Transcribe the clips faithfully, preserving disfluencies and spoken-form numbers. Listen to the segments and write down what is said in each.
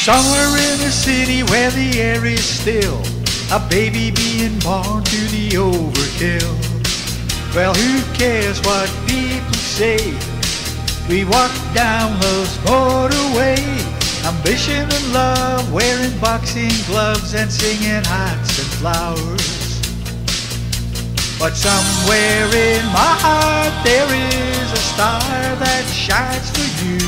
Somewhere in a city where the air is still, a baby being born to the overkill. Well, who cares what people say? We walk down love's motorway, ambition and love, wearing boxing gloves and singing hearts and flowers. But somewhere in my heart there is a star that shines for you.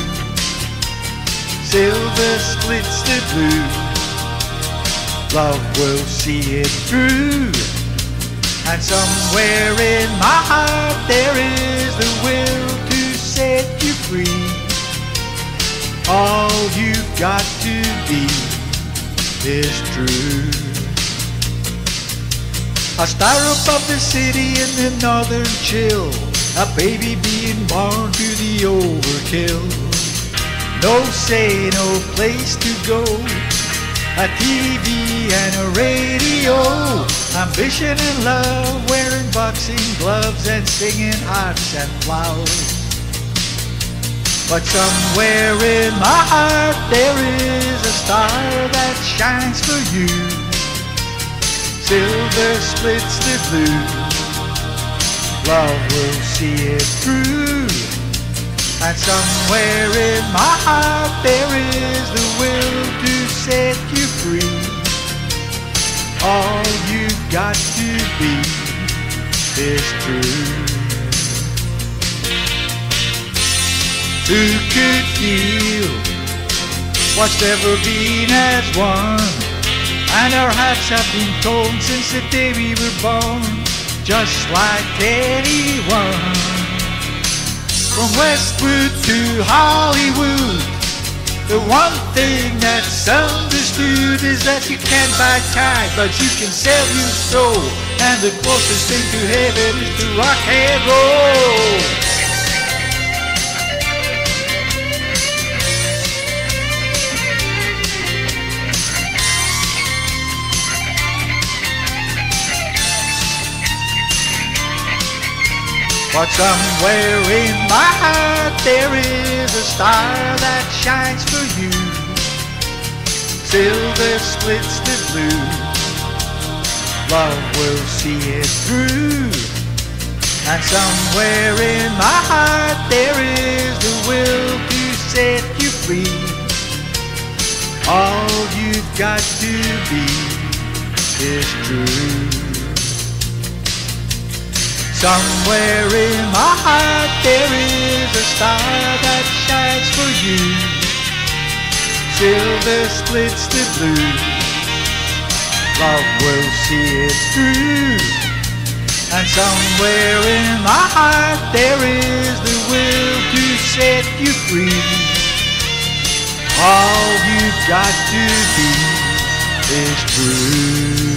Silver splits the blue, love will see it through. And somewhere in my heart there is the will to set you free. All you've got to be is true. A star above the city in the northern chill, a baby being born to the overkill. No say, no place to go, a T V and a radio, ambition and love, wearing boxing gloves and singing hearts and flowers. But somewhere in my heart there is a star that shines for you. Silver splits the blue, love will see it through. And somewhere in my heart there is the will to set you free. All you've got to be is true. Who could feel what's never been as one? And our hearts have been torn since the day we were born, just like anyone. From Westwood to Hollywood, the one thing that's understood is that you can't buy time, but you can sell your soul. And the closest thing to heaven is to rock and roll. But somewhere in my heart there is a star that shines for you. Silver splits the blue, love will see it through. And somewhere in my heart there is the will to set you free. All you've got to be is true. Somewhere in my heart there is a star that shines for you. Silver splits the blue, love will see it through. And somewhere in my heart there is the will to set you free. All you've got to be is true.